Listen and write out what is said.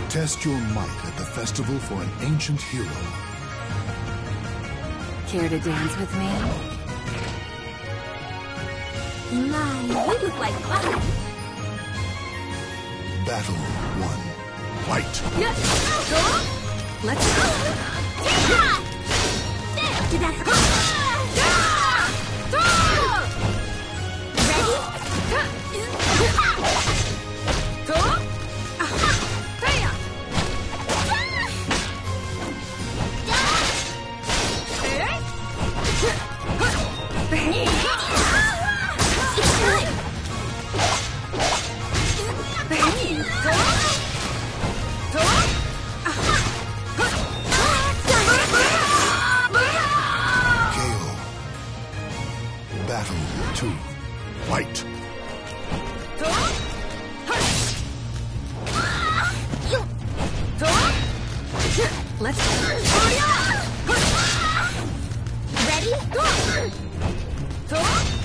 Test your might at the festival for an ancient hero. Care to dance with me? My, you look like fun. Battle 1. Fight! Let's go! Battle 2. Fight! Let's Ready? Go!